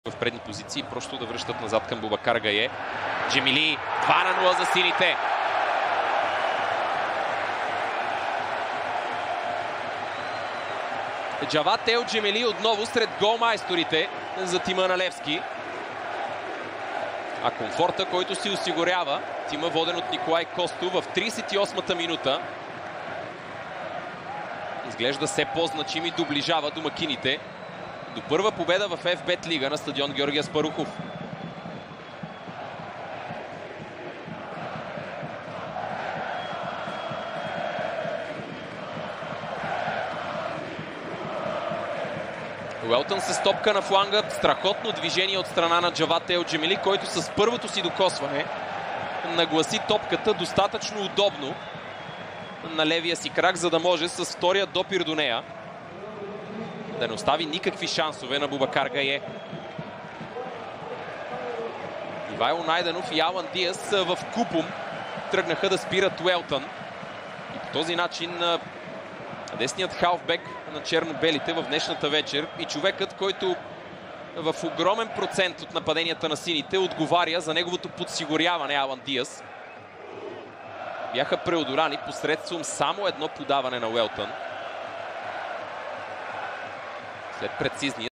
в предни позиции, просто да връщат назад към Бубакар Гае. Джемили, 2-0 за сините. Джавад Ел Джемили отново сред голмайсторите за тима на Левски. А комфорта, който си осигурява тима, воден от Николай Косто в 38-та минута, изглежда все по-значим и доближава домакините до първа победа в FBET Лига на стадион Георги Аспарухов. Уелтън с топка на фланга. Страхотно движение от страна на Джавад Ел Джемили, който с първото си докосване нагласи топката достатъчно удобно на левия си крак, за да може с втория допир до нея да не остави никакви шансове на Бубакар Гае. Ивайло Найденов и Алан Диас в купом тръгнаха да спират Уелтън. И по този начин десният халфбек на черно-белите в днешната вечер и човекът, който в огромен процент от нападенията на сините отговаря за неговото подсигуряване, Алан Диас, бяха преодолани посредством само едно подаване на Уелтън. След прецизния